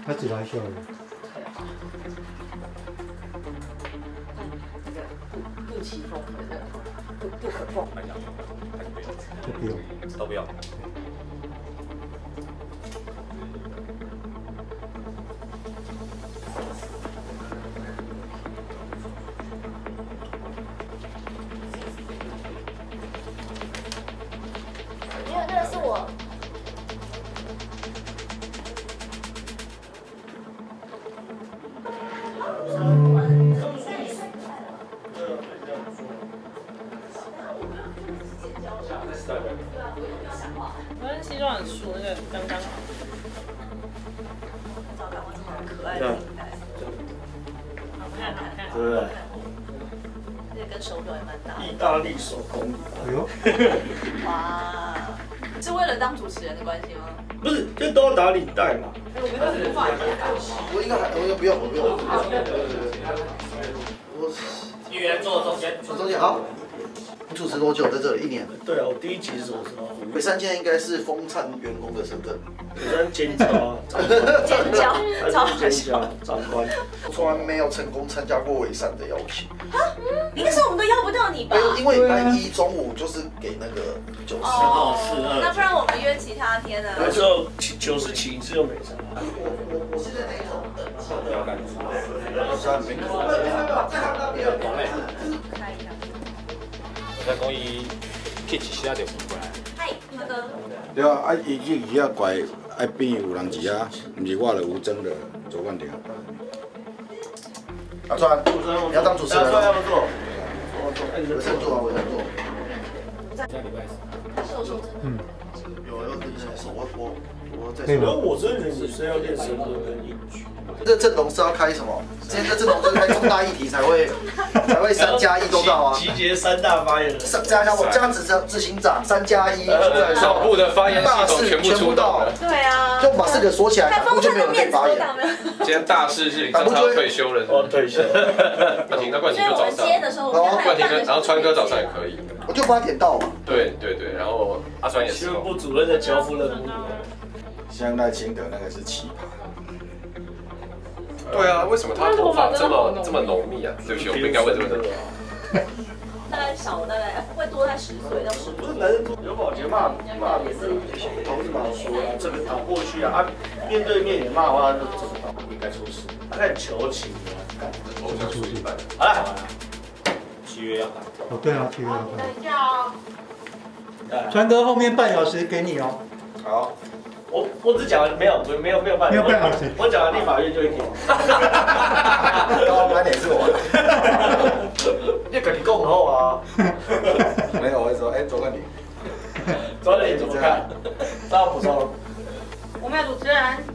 他只来秀而已。 不起风的那个不可碰， 就不用， 都不要。 没有，那个是我。 我跟西装很熟，那个刚刚好。 可爱的领带， 好看，好看。 对不对？ 这跟手表也蛮大的。 意大利手工礼。 哎呦， 哇，是为了当主持人的关系吗？ 不是，就都要打领带嘛。 我们都是画一下。 我应该还，我不用，我不用。我议员坐中间， 我中间好。你主持多久？在这里1年。 对啊，我第一集是什么时候？ 北山现在应该是风灿员工的身份。 北山尖椒啊， 尖椒，超好尖笑。 椒长官。 我从来没有成功参加过尾山的邀请。 应该是我们都邀不到你吧？ 因为礼拜一中午就是给那个90。 哦，那不然我们约其他天呢？ 那时候90起一次又没上。 我现在那一种等级不要干。 开一下。 我在讲伊 pitch 其他就不过来。 嗨，那个。 对啊，啊，伊遐怪爱边有人骑啊，毋是我就吴征的左冠廷。 阿川，你要当主持人？ 要不做？ 我先做啊，我先做。 下礼拜四。 瘦瘦真的。 有我在。 因为我真的女生要练深蹲跟硬举。 这阵容是要开什么？今天这阵容就是开重大议题才会3+1都到啊。 集结3大发言人， 加上我这样执行长3+1， 脑部的发言系统全部出动了。 对啊。 就把这个锁起来，我就没有人可以发言。 今天大事是李正超退休了。 哦，退休。 冠廷，那冠廷就早上。 接的时候，冠廷跟然后川哥早上也可以。 我就帮他点到嘛。 对，然后阿川也是。 新闻部主任的交付任务。 现在清德那个是奇葩。 对啊，为什么他头发这么浓密啊？对不起，我不应该问这个问题。 大概会多在10岁到15岁。 不是男人刘宝杰骂也是同事嘛说啊，这个打过去啊，面对面也骂的话，这个打应该出事。他看求情的， 偶像出一半。 好了，7月要打。 哦，对啊，7月要打。 等一下哦。 川哥后面半小时给你哦。 好。 我只讲了没有半小时，我讲了立法院就1点。 高班点是我。 你跟你共后啊？ 没有，我会说，左冠廷。 左冠廷怎么看？大家补充。 我们的主持人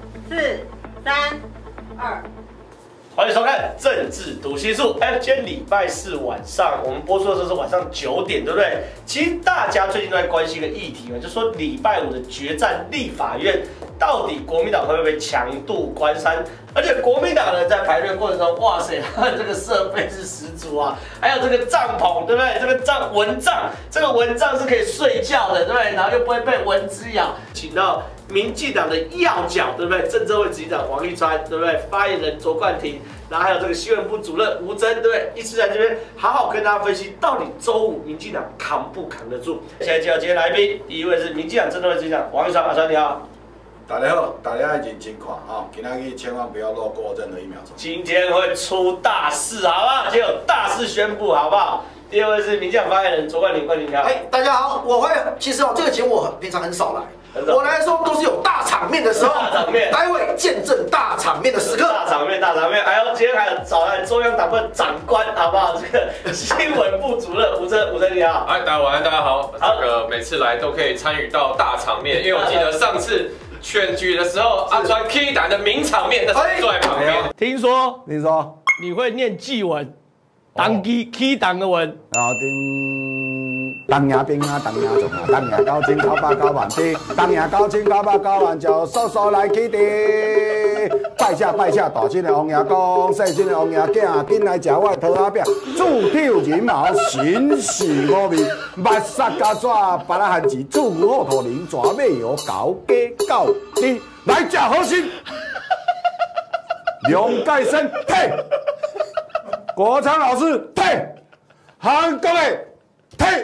4、3、2。 欢迎收看《政治读心术》。今天礼拜4晚上，我们播出的时候是晚上9点，对不对？其实大家最近都在关心一个议题嘛，就说礼拜5的决战立法院，到底国民党会不会强渡关山？而且国民党人在排队过程中，哇塞，他的这个设备是十足啊，还有这个帐篷，对不对？这个蚊帐，这个蚊帐是可以睡觉的，对不对？然后又不会被蚊子咬。请到民进党的要角，对不对？政治会执行长王一川，对不对？发言人卓冠廷，然后还有这个新闻部主任吴峥，对不对？一起在这边好好跟大家分析，到底周5民进党扛不扛得住？现在介绍今天来宾，第一位是民进党政治会执行长王一川，阿川你好。 大家好，大家要认真看啊！今天千万不要落过任何1秒钟。 今天会出大事，好不好？今天有大事宣布，好不好？第二位是民进党发言人卓冠廷，冠廷你好。 大家好，其实这个节目我平常很少来。我来的时候都是有大场面的时候， 大场面， 待会见证大场面的时刻。 大场面。还有今天还有找来中央党部长官，好不好？这个新闻部主任吴峥你好。 大家晚安，大家好。这个每次来都可以参与到大场面，因为我记得上次选举的时候，阿川 K 党的名场面，他坐在旁边。 听说你会念祭文，当 K 党的文。 当赢兵啊，当赢将啊，当赢9900-9万兵，当赢9900-9万就速速来起地。拜谢，大金的王爷公，细金的王爷囝，紧来吃我的桃仔饼。煮挑人毛，新式五味，目杀加纸，巴拉汉字，煮牛好土灵，蛇尾油，高鸡到底来吃好心。 梁盖生退，国昌老师退，韩国的退，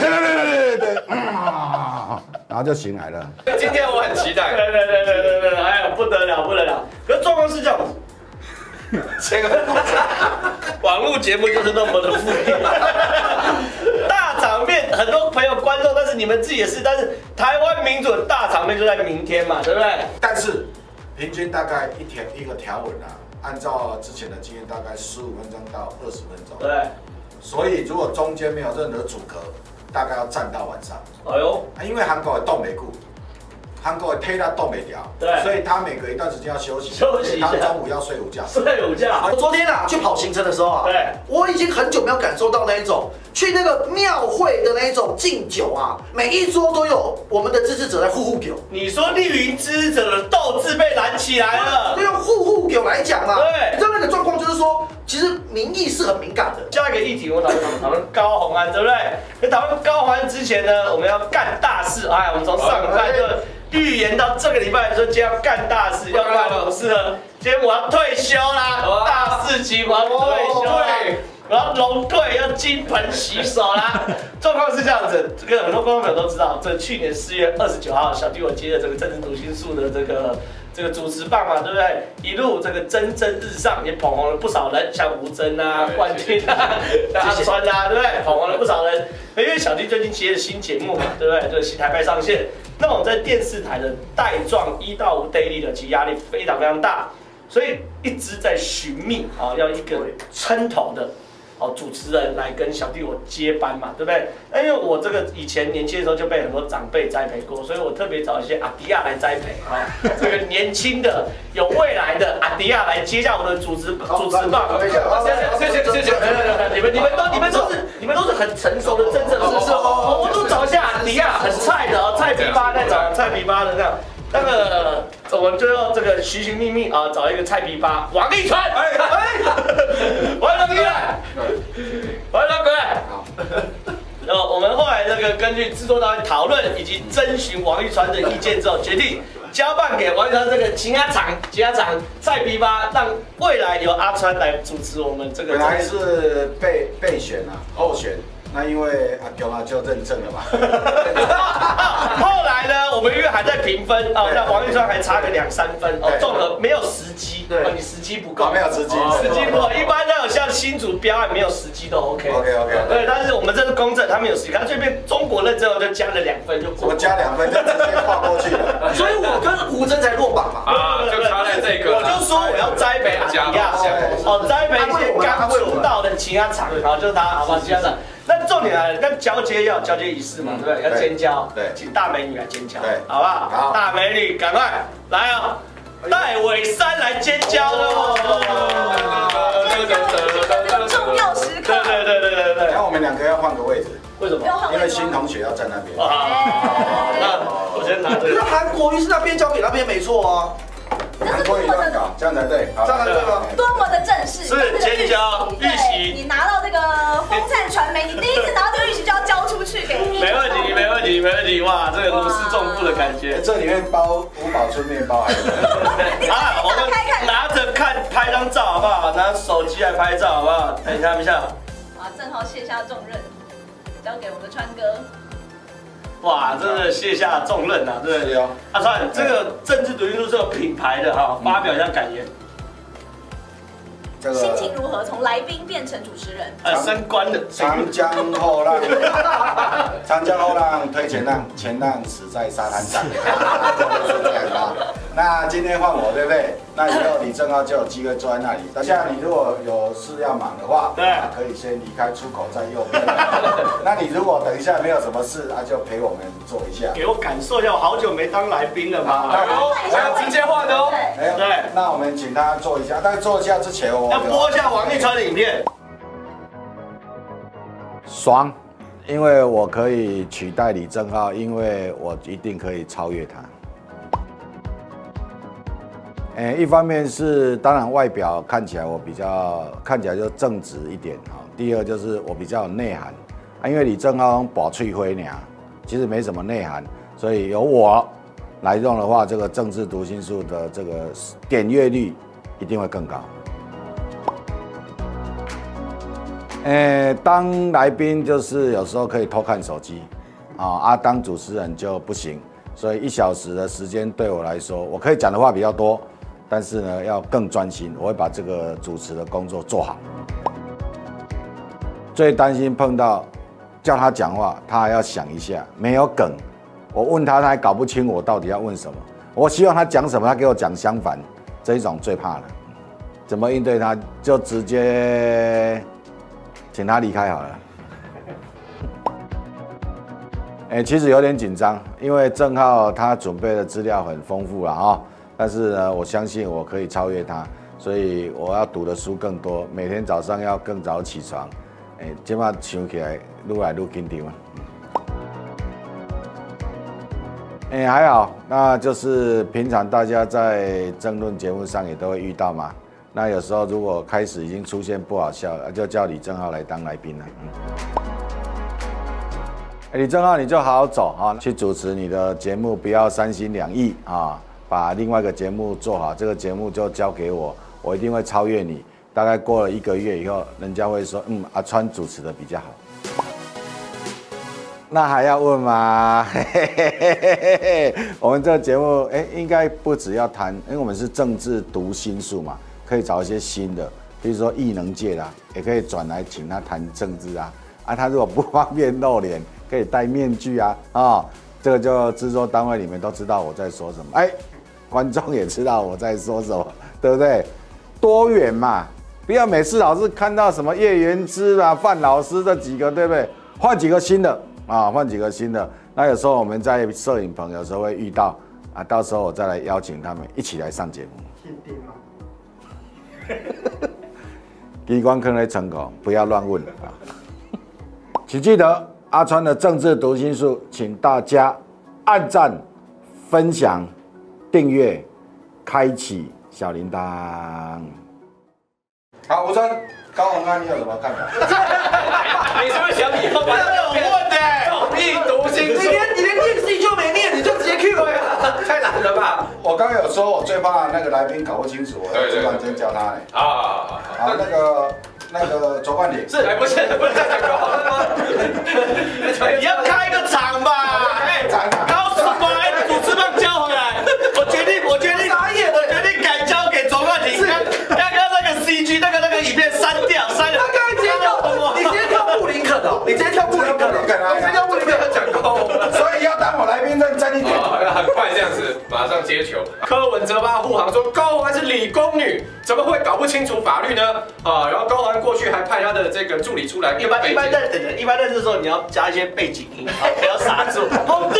然后就醒来了。 今天我很期待。 对，哎呀，不得了。可是状况是这样子。这个网络节目就是那么的负面，大场面，很多朋友观众，但是你们自己也是，但是台湾民主的大场面就在明天嘛，对不对？ 但是平均大概一天一个条文啊，按照之前的经验，大概15分钟到20分钟。 对。 所以如果中间没有任何阻隔，大概要站到晚上。 哎呦， 因为韩国的冻没固。韩国的推他冻没掉， 对， 所以他每隔一段时间要休息一下， 他中午要睡午觉。 我昨天啊去跑行程的时候啊， 对， 我已经很久没有感受到那一种去那个庙会的那一种敬酒啊，每一桌都有我们的支持者在互酒。 你说绿营支持者的斗志被燃起来了， 就用互酒来讲啊， 对， 你知道那个状况就是说，其实民意是很敏感的。 下一个议题，我讨论高虹安，对不对？在讨论高虹安之前呢，我们要干大事。哎，我们从上礼拜就预言到这个礼拜说，今天要干大事，要干什么事呢？今天我要退休啦，大事情我要退休啦，我要龙退，要金盆洗手啦。状况是这样子，这个很多观众朋友都知道，这去年4月29号，小弟我接了这个政治读心术的这个主持棒嘛，对不对？一路这个蒸蒸日上，也捧红了不少人，像吴峥啊、冠军啊、阿川啊，对不对？捧红了不少人。因为小弟最近接了新节目嘛，对不对？就是新台派上线，那种在电视台的带状1到5 daily 的，其实压力非常非常大，所以一直在寻觅啊，要一个撑头的。主持人来跟小弟我接班嘛，对不对？那因为我这个以前年轻的时候就被很多长辈栽培过，所以我特别找一些阿迪亚来栽培啊，这个年轻的有未来的阿迪亚来接下我的主持棒。谢谢。你们都是很成熟的政治人士哦，我都找一下阿迪亚很菜的哦，菜皮巴那种，菜皮巴的这样。那个，我们就要这个寻寻觅觅啊，找一个菜皮巴王立川，欢迎各位，好。然后我们后来这个根据制作单位讨论以及征询王立川的意见之后，决定交办给王立川这个其他厂菜皮巴，让未来由阿川来主持我们这个。 本来是备选啊，候选。那因为阿强就认证了嘛， 后来呢，我们因为还在评分啊，那王立川还差个2、3分哦，综合没有时机，对，你时机不够， 没有时机， 不够。一般那种像新竹标案没有时机都 OK， 对，但是我们这是公正，他没有时机，他这边中国认证就加了2分就过， 我加2分就直接跨过去了， 所以我跟吴峥才落榜嘛， 就差在这个， 我就说我要栽培阿迪亚，栽培一些刚出道的其他厂，然后就是他，好吧，其他厂。那重点来了，那交接仪式嘛，对不对？要尖叫，对，请大美女来尖叫，对，好不好？好，大美女赶快来哦，戴伟珊来尖叫喽！ 这个重要时刻。 对。 然后我们2个要换个位置， 为什么？ 因为新同学要站那边。 那我先拿这个。 可是韩国瑜是那边交给那边没错啊。 韩国瑜乱搞，这样才对， 这样才对吗？ 多么的正式， 是尖叫预习。 你拿到这个风灿传媒，你第一次拿到这个预习就要交出去给你。 没问题，哇，这个如释重负的感觉。 这里面包五宝村面包还是？ 啊，我们拿着看拍张照好不好？拿手机来拍照好不好？等一下。 啊，正好卸下重任，交给我们的川哥。 哇，真的卸下重任啊！对，阿川，这个政治读心术是有品牌的哈，发表一下感言。 心情如何？从来宾变成主持人？ 升官的。 长江后浪，长江后浪推前浪，前浪死在沙滩上。这样啊。那今天换我，对不对？那以后李正浩就有机会坐在那里。等下你如果有事要忙的话，对，可以先离开出口在右边。那你如果等一下没有什么事，就陪我们坐一下。 给我感受一下，我好久没当来宾了嘛。 我要直接换的哦。 对， 那我们请他坐一下。但是坐一下之前， 要播一下王立川的影片。 爽，因为我可以取代李正浩，因为我一定可以超越他。一方面是当然外表看起来我看起来就正直一点哈。第二就是我比较有内涵因为李正浩保翠灰娘，其实没什么内涵，所以由我来用的话，这个政治读心术的这个点阅率一定会更高。当来宾就是有时候可以偷看手机，当主持人就不行。所以1小时的时间对我来说，我可以讲的话比较多，但是呢要更专心，我会把这个主持的工作做好。最担心碰到叫他讲话，他还要想一下，没有梗，我问他，他还搞不清我到底要问什么。我希望他讲什么，他给我讲相反，这一种最怕了。怎么应对他？就直接请他离开好了。其实有点紧张，因为正浩他准备的资料很丰富了但是呢，我相信我可以超越他，所以我要读的书更多，每天早上要更早起床。这摆想起来愈来愈紧张。还好，那就是平常大家在政论节目上也都会遇到嘛。那有时候如果开始已经出现不好笑了，就叫李正浩来当来宾了。李正浩，你就好好走去主持你的节目，不要三心两意把另外一个节目做好，这个节目就交给我，我一定会超越你。大概过了1个月以后，人家会说，阿川主持的比较好。那还要问吗？我们这个节目，应该不只要谈，因为我们是政治读心术嘛，可以找一些新的，比如说艺能界啦，也可以转来请他谈政治啊。他如果不方便露脸，可以戴面具啊。这个就制作单位里面都知道我在说什么，观众也知道我在说什么，对不对？多元嘛，不要每次老是看到什么叶元之啦、范老师这几个，对不对？换几个新的。换几个新的。那有时候我们在摄影棚有时候会遇到到时候我再来邀请他们一起来上节目。限定吗？机关坑的成功，不要乱问请记得阿川的政治读心术，请大家按赞、分享、订阅、开启小铃铛。好，吴川，高虹安，你有什么看法？ 你是不是想以后把这种问的统一读心术？ 你连念 C 就没念，你就直接 Q 了， 太难了吧？ 我刚刚有说，我最怕那个来宾搞不清楚，我要主管真教他嘞。那个卓冠廷是，不是再讲高虹安吗？ 你要开个场吧？高手把主持棒交回来，我决定改交给卓冠廷。刚刚那个 CG 那个影片删掉，删了。 你直接跳布林肯哦，你直接跳布林肯， 讲高虹安， 所以要当我来宾认真一点。 很快这样子，马上接球。柯文哲吧护航说高虹安是理工女，怎么会搞不清楚法律呢？然后高虹安过去还派他的这个助理出来。一般认识的时候，你要加一些背景音，不要傻住。对，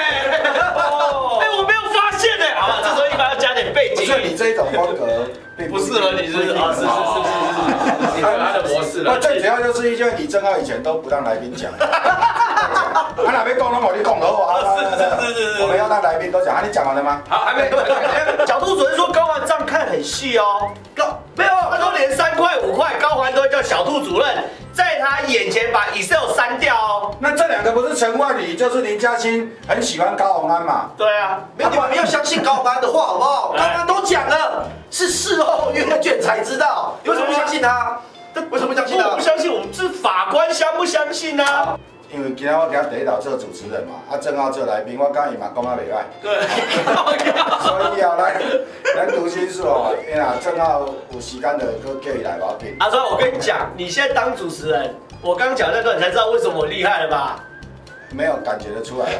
我没有发现呢。好吧，这时候一般要加点背景音。 不是你这种风格， 不适合你是是， 你有他的模式了。 那最主要就是因为李正浩以前都不让来宾讲，哪边讲拢我你讲的话。是，我们要让来宾都讲。你讲完了吗？ 好，还没。 角度主任说高环账看很细哦，没有，他说连3块5块高环都会叫小兔主任在他眼前把 Excel 删掉哦。 那这2个不是陈冠宇就是林嘉欣很喜欢高虹安嘛？ 对啊， 你们没有相信高虹安的话好不好？高虹安都讲了，是事后阅卷才知道，你为什么不相信他？为什么不相信他？ 我不相信，我们是法官相不相信呢？ 因为今天我给他第一道做主持人嘛，正好做来宾，我讲伊嘛讲啊袂歹。 对， 所以咱读心术正好有时间就搁叫伊来我紧。 阿川，我跟你讲，你现在当主持人，我刚讲那段，你才知道为什么我厉害了吧？ 没有感觉得出来。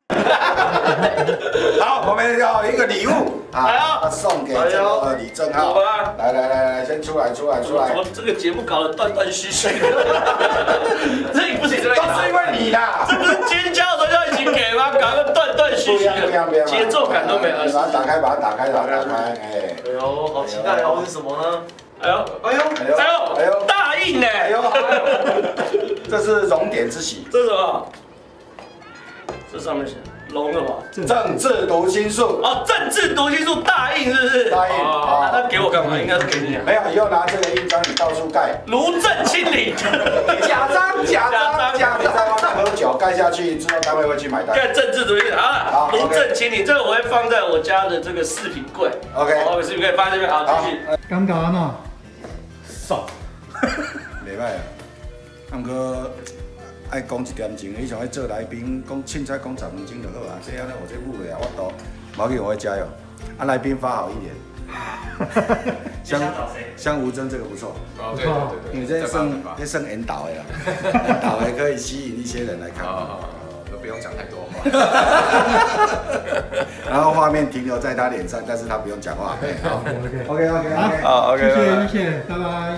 好，我们要一个礼物送给这个李正浩。来，先出来。 我这个节目搞得断断续续，这不行， 都是因为你啦。 这不是尖叫的时候就已经给吗？搞得断断续续，节奏感都没了。 把它打开。 哎呦，好期待哦！是什么呢？哎呦，大印呢！ 这是熔点之喜。 这是什么？这上面写龙了吧？ 政治读心术政治读心术大印是不是？ 大印那给我干嘛？应该是给你。 没有，以后拿这个印章你到处盖。 卢正清零， 假章。 你在外面喝酒盖下去，制作单位会去买单。 看政治独立，好了，卢正清你这个我会放在我家的这个饰品柜。 OK， 我饰品柜放在这边，好，继续。 尴尬喏， 爽， 袂歹啊，不过爱讲一点钟，你像爱做来宾，讲凊彩讲10分钟就好啊。这样呢，我这误了啊，我都毛给我会加油。啊，来宾发好一点。像吴峥这个不错， 哦，对对对， 因为这算引导的啦，引导的可以吸引一些人来看。 都不用讲太多话。 然后画面停留在他脸上，但是他不用讲话。好 OK， 好 OK， 谢谢，拜拜。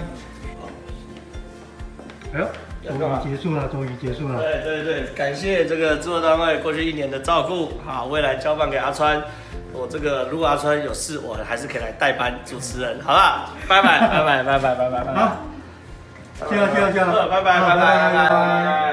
哎呦，终于结束了。 对，感谢这个制作单位过去1年的照顾，好，未来交棒给阿川。我这个如果阿川有事，我还是可以来代班主持人，好啦，拜拜。 好，谢谢， 拜拜。